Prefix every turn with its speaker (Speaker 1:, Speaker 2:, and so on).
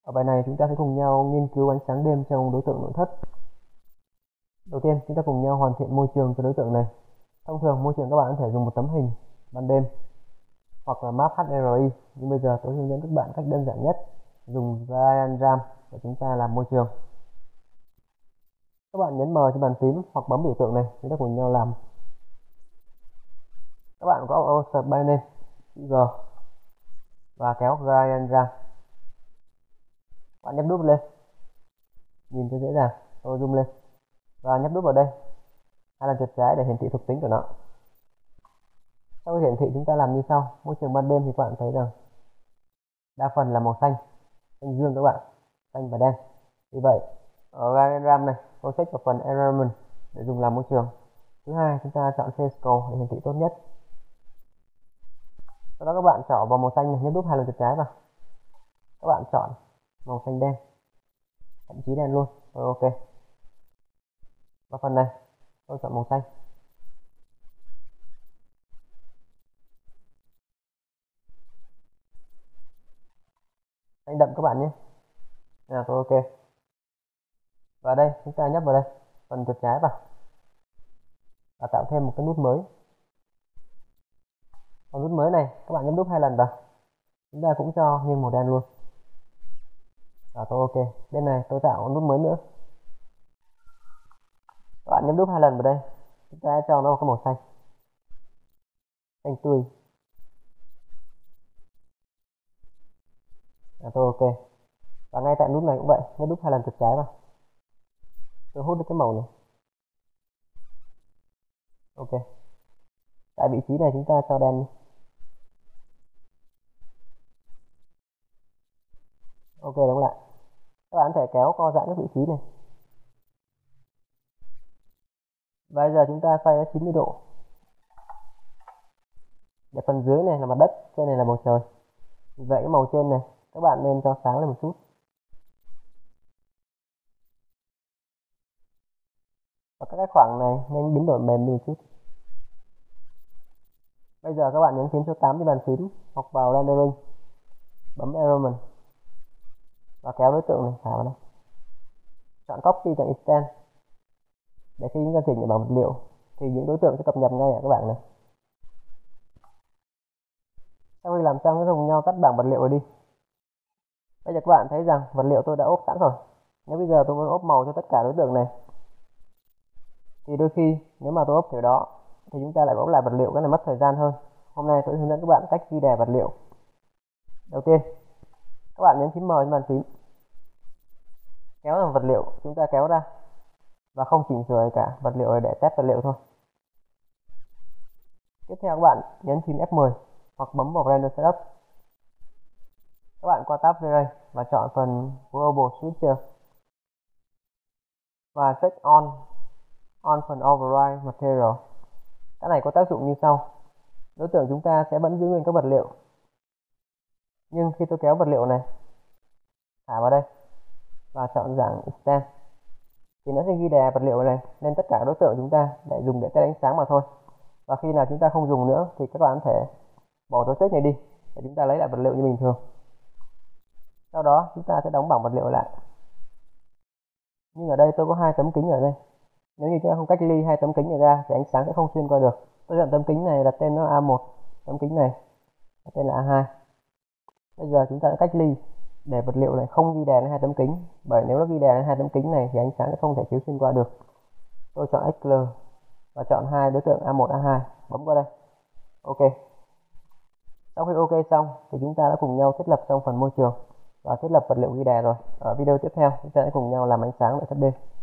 Speaker 1: Ở bài này chúng ta sẽ cùng nhau nghiên cứu ánh sáng đêm trong đối tượng nội thất. Đầu tiên chúng ta cùng nhau hoàn thiện môi trường cho đối tượng này. Thông thường môi trường các bạn có thể dùng một tấm hình ban đêm hoặc là map HRI, nhưng bây giờ tôi hướng dẫn các bạn cách đơn giản nhất, dùng diagram để chúng ta làm môi trường. Các bạn nhấn M trên bàn phím hoặc bấm biểu tượng này, chúng ta cùng nhau làm. Các bạn có Author by Name, chữ G và kéo diagram. Bạn nhấp đúp lên, nhìn cho dễ dàng. Tôi zoom lên và nhấp đúp vào đây, hay là chuột trái để hiển thị thuộc tính của nó. Sau khi hiển thị chúng ta làm như sau. Môi trường ban đêm thì các bạn thấy rằng đa phần là màu xanh, xanh dương các bạn, xanh và đen. Vì vậy ở diagram này tôi check vào phần environment để dùng làm môi trường. Thứ hai, chúng ta chọn face color để hiển thị tốt nhất. Sau đó các bạn chọn vào màu xanh này, nhấp đúp hai lần chuột trái vào. Các bạn chọn màu xanh đen, thậm chí đen luôn. Rồi ok. Và phần này tôi chọn màu xanh. Xanh đậm các bạn nhé. Nào tôi ok. Và đây chúng ta nhấp vào đây, phần chuột trái vào và tạo thêm một cái nút mới. Còn nút mới này các bạn nhấp đúp hai lần vào, chúng ta cũng cho nghiêng màu đen luôn. Và tôi ok. Bên này tôi tạo nút mới nữa. Các bạn nhấp đúp hai lần vào đây, chúng ta cho nó một cái màu xanh, xanh tươi. Tôi ok. Và ngay tại nút này cũng vậy, nhấp đúp hai lần chuột trái vào, tôi hút được cái màu này. Ok. Tại vị trí này chúng ta cho đen. Ok, đóng lại. Các bạn có thể kéo co giãn các vị trí này. Và bây giờ chúng ta xoay nó 90 độ. Để phần dưới này là mặt đất, trên này là bầu trời. Vì vậy cái màu trên này các bạn nên cho sáng lên một chút. Và các cái khoảng này nên biến đổi mềm đi một chút. Bây giờ các bạn nhấn phím số 8 trên bàn phím hoặc vào rendering, bấm environment và kéo đối tượng này thả vào đây. Chọn copy chọn extend để khi chúng ta chỉnh vào vật liệu thì những đối tượng sẽ cập nhật ngay ở các bảng này. Sau khi làm xong, chúng ta cùng nhau tắt bảng vật liệu rồi đi. Bây giờ các bạn thấy rằng vật liệu tôi đã ốp sẵn rồi. Nếu bây giờ tôi muốn ốp màu cho tất cả đối tượng này thì đôi khi nếu mà tôi ốp kiểu đó thì chúng ta lại ốp lại vật liệu, cái này mất thời gian hơn. Hôm nay tôi hướng dẫn các bạn cách ghi đè vật liệu. Đầu tiên các bạn nhấn phím M trên bàn phím, kéo vào vật liệu, chúng ta kéo ra và không chỉnh sửa gì cả, vật liệu để test vật liệu thôi. Tiếp theo các bạn nhấn phím F10 hoặc bấm vào Render Setup. Các bạn qua tab V-Ray và chọn phần Global Switcher và check on phần Override Material. Cái này có tác dụng như sau. Đối tượng chúng ta sẽ vẫn giữ nguyên các vật liệu, nhưng khi tôi kéo vật liệu này thả vào đây và chọn dạng Extend thì nó sẽ ghi đè vật liệu này lên tất cả đối tượng chúng ta để dùng để test ánh sáng mà thôi. Và khi nào chúng ta không dùng nữa thì các bạn có thể bỏ dấu check này đi để chúng ta lấy lại vật liệu như bình thường. Sau đó chúng ta sẽ đóng bảng vật liệu lại. Nhưng ở đây tôi có hai tấm kính ở đây. Nếu như chúng ta không cách ly hai tấm kính này ra thì ánh sáng sẽ không xuyên qua được. Tôi chọn tấm kính này là tên nó A1, tấm kính này tên là A2. Bây giờ chúng ta sẽ cách ly để vật liệu này không ghi đè lên hai tấm kính, bởi nếu nó ghi đè lên hai tấm kính này thì ánh sáng sẽ không thể chiếu xuyên qua được. Tôi chọn Exclude và chọn hai đối tượng A1, A2, bấm qua đây. Ok. Sau khi ok xong thì chúng ta đã cùng nhau thiết lập xong phần môi trường và thiết lập vật liệu ghi đè rồi. Ở video tiếp theo chúng ta sẽ cùng nhau làm ánh sáng nội thất đêm.